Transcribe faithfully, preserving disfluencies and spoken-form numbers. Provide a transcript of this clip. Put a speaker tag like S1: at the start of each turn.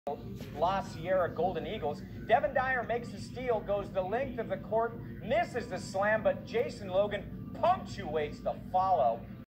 S1: La Sierra Golden Eagles. Devin Dyer makes the steal, goes the length of the court, misses the slam, but Jason Logan punctuates the follow.